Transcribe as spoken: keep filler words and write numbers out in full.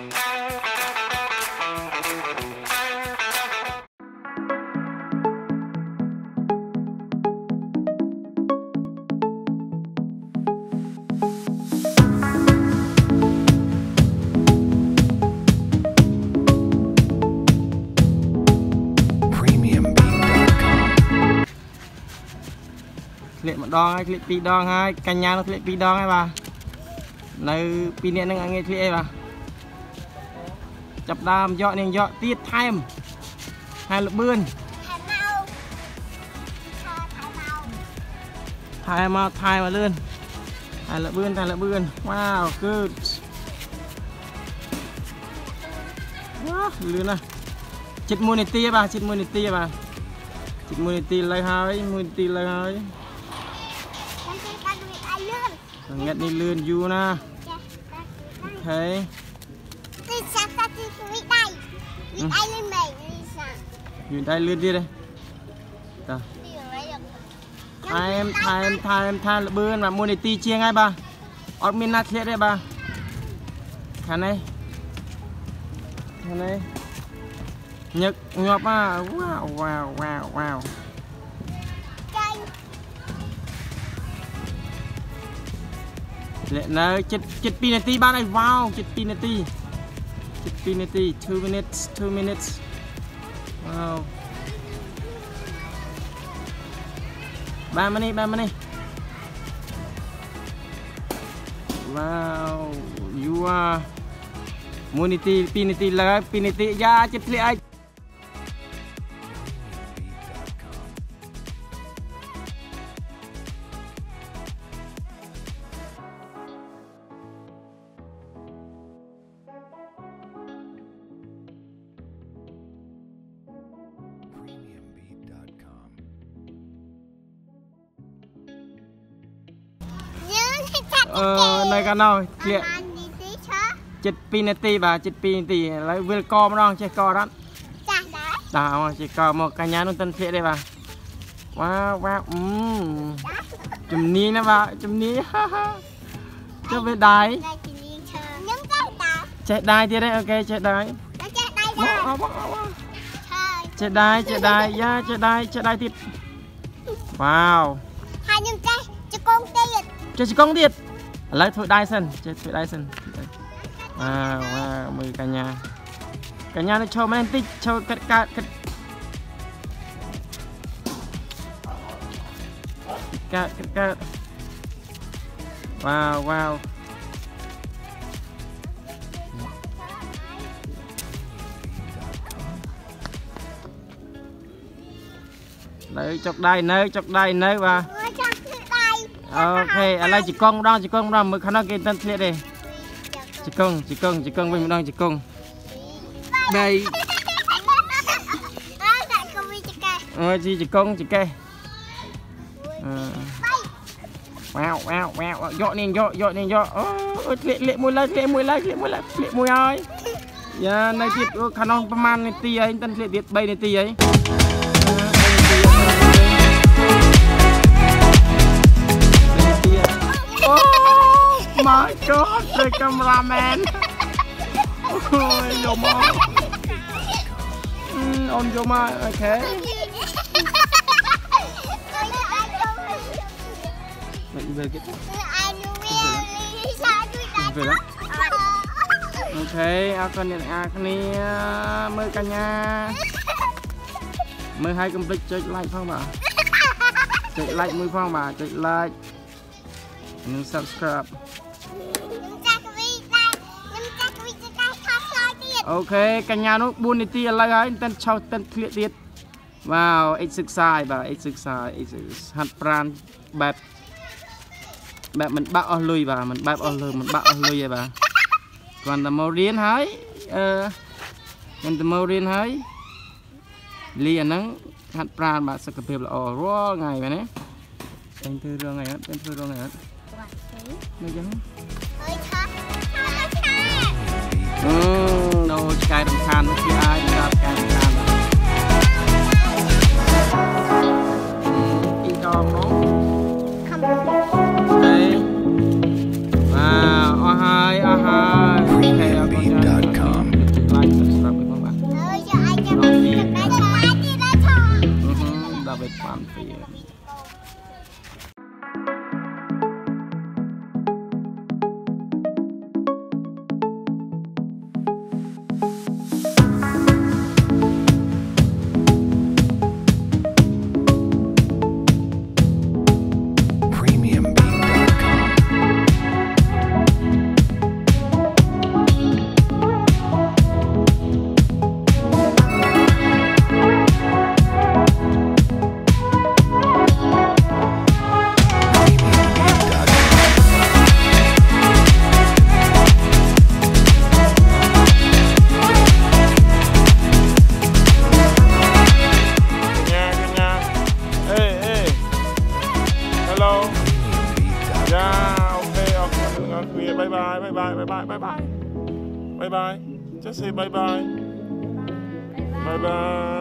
clip một đòn clip pi đòn hai canh nhà nó clip pi đòn hay bà nơi pi điện nó nghe clip bà chập đam dọn nên dọn tiết thêm hai lượt bươn hai mà thay mà lươn hai lượt bươn hai lượt bươn wow good wow, lươn à chít mua này tia bà chít mua này tia bà chít mua này tia lấy hai mua này tia lấy hai nghe đi lươn du na ok nhìn đây lươn đi đây hai em hai em hai em thay là bươn mà mua này ti chia ngay bà admin nát hết đấy bà khả này khả này nhật ngọc à wow wow wow wow lệ nơi chết chết pinati ba này wow chết pinati chết pinati two minutes two minutes wow ba mươi ba mươi wow you are muniti pinati là pinati ya chết lệ ai ờ nơi cái nào liệt chết pinati bà chết pinati lấy vừa co mà đong chơi co đó đào chỉ co một cái nhà nó tân thiện đây bà wow wow um chùm ní nè bà chùm ní cho về đáy chạy đáy thì đấy ok chạy đáy chạy đáy chạy đáy ya chạy đáy chạy đáy thịt wow hai những cái cho con tiệt cho con tiệt lấy thôi đai sân chơi thôi đai sân wow wow mười cả nhà cả nhà nó cho mấy tích cho cắt cắt cắt cắt cắt cắt wow wow lấy chọc đai nơi chọc đai nơi và ok lấy chỉ con đó chỉ con đó mới khả năng cái tên thiệt đi chỉ con chỉ con chỉ con mình đang chỉ con đây ờ chỉ chỉ con chỉ cây wow wow wow dọn nên dọn dọn nên dọn ôi lệ lệ mùi lá lệ mùi lá lệ mùi lá lệ mùi ơi giờ này thiệt khả năngประมาณnày tì ấy tên lệ thiệt bay này tì ấy oh my god the cameraman ôi vô mơ on vô mơ ok về cái về đó ok à con này à con này mời cả nhà mời hai complete chơi like phong bà chơi like mười phong bà chơi like and subscribe ok cả nhà nó buôn đi tia lại ấy tên chào tên clip tiết vào exercise và exercise hạt pran bẹp bẹp mình bạo ở lùi và mình bạo ở lùi mình bạo ở lùi vậy bà còn tầm màu riêng hái còn tầm màu riêng hái liền nắng hạt pran bà sẽ cập là ở rõ ngày vậy đấy tên thư rương ngày hết tên thư rương ngày hết mấy chứ ừ đâu cái đồng than nó kia ai ra cái đồng than đi con nó đây wow oh hai oh hai Bye bye. Just say bye bye. Bye bye.